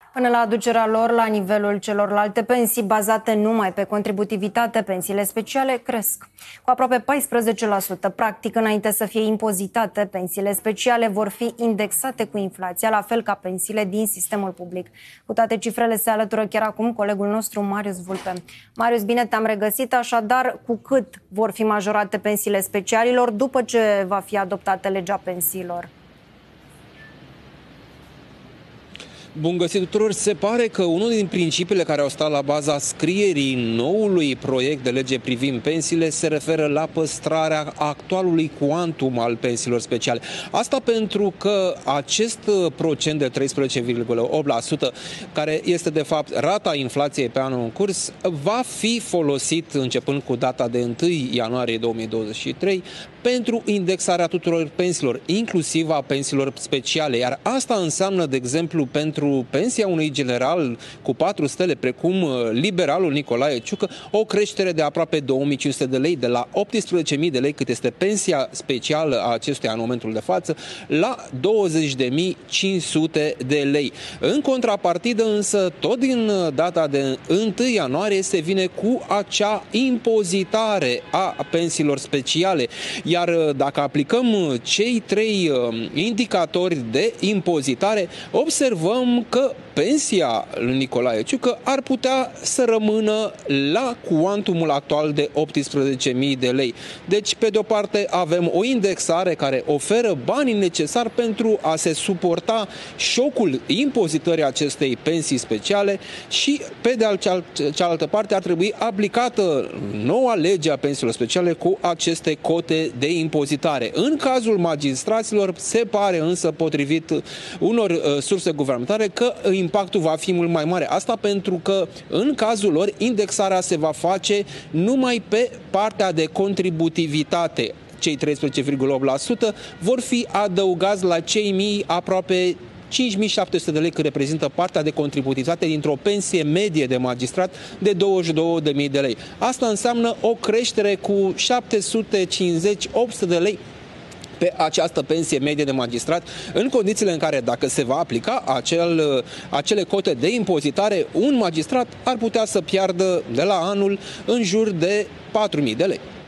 Până la aducerea lor la nivelul celorlalte pensii bazate numai pe contributivitate, pensiile speciale cresc cu aproape 14%. Practic, înainte să fie impozitate, pensiile speciale vor fi indexate cu inflația, la fel ca pensiile din sistemul public. Cu toate cifrele se alătură chiar acum colegul nostru Marius Vulpe. Marius, bine te-am regăsit. Așadar, cu cât vor fi majorate pensiile specialilor după ce va fi adoptată legea pensiilor? Bun găsit tuturor! Se pare că unul din principiile care au stat la baza scrierii noului proiect de lege privind pensiile se referă la păstrarea actualului cuantum al pensiilor speciale. Asta pentru că acest procent de 13,8%, care este de fapt rata inflației pe anul în curs, va fi folosit începând cu data de 1 ianuarie 2023 pentru indexarea tuturor pensiilor, inclusiv a pensiilor speciale. Iar asta înseamnă, de exemplu, pentru pensia unui general cu 4 stele, precum liberalul Nicolae Ciucă, o creștere de aproape 2500 de lei, de la 18.000 de lei, cât este pensia specială a acestuia în momentul de față, la 20.500 de lei. În contrapartidă, însă, tot din data de 1 ianuarie se vine cu acea impozitare a pensiilor speciale. Iar dacă aplicăm cei 3 indicatori de impozitare, observăm că pensia lui Nicolae Ciucă ar putea să rămână la cuantumul actual de 18.000 de lei. Deci, pe de-o parte, avem o indexare care oferă banii necesari pentru a se suporta șocul impozitării acestei pensii speciale și, pe de cealaltă parte, ar trebui aplicată noua lege a pensiilor speciale cu aceste cote de impozitare. În cazul magistraților, se pare însă, potrivit unor surse guvernamentale, că impactul va fi mult mai mare. Asta pentru că, în cazul lor, indexarea se va face numai pe partea de contributivitate. Cei 13,8% vor fi adăugați la cei aproape 5.700 de lei, cât reprezintă partea de contributivitate dintr-o pensie medie de magistrat de 22.000 de lei. Asta înseamnă o creștere cu 750-800 de lei pe această pensie medie de magistrat, în condițiile în care, dacă se va aplica acele cote de impozitare, un magistrat ar putea să piardă de la anul în jur de 4.000 de lei.